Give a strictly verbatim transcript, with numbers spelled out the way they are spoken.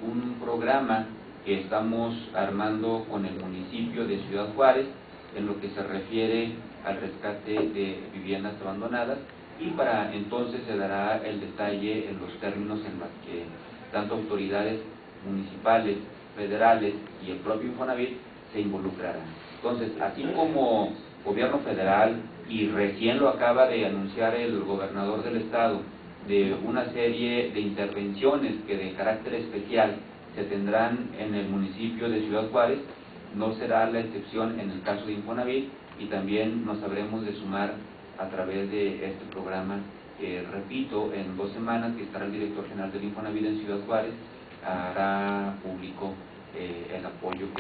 un programa que estamos armando con el municipio de Ciudad Juárez en lo que se refiere al rescate de viviendas abandonadas, y para entonces se dará el detalle en los términos en los que tanto autoridades municipales, federales y el propio Infonavit se involucrarán. Entonces, así como gobierno federal, y recién lo acaba de anunciar el gobernador del estado, de una serie de intervenciones que de carácter especial se tendrán en el municipio de Ciudad Juárez, no será la excepción en el caso de Infonavit, y también nos habremos de sumar a través de este programa. Eh, repito, en dos semanas que estará el director general del Infonavit en Ciudad Juárez, hará público eh, el apoyo que